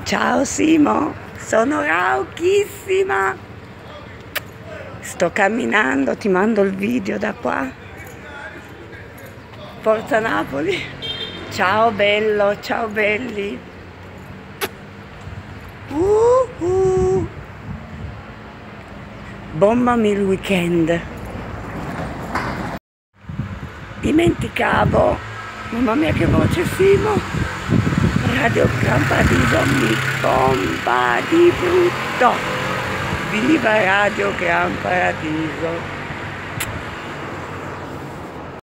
Ciao Simo, sono rauchissima. Sto camminando, ti mando il video da qua. Forza Napoli. Ciao bello, ciao belli. Bombami il weekend. Dimenticavo. Mamma mia che voce Simo. Radio Gran Paradiso mi bomba di brutto. Viva Radio Gran Paradiso.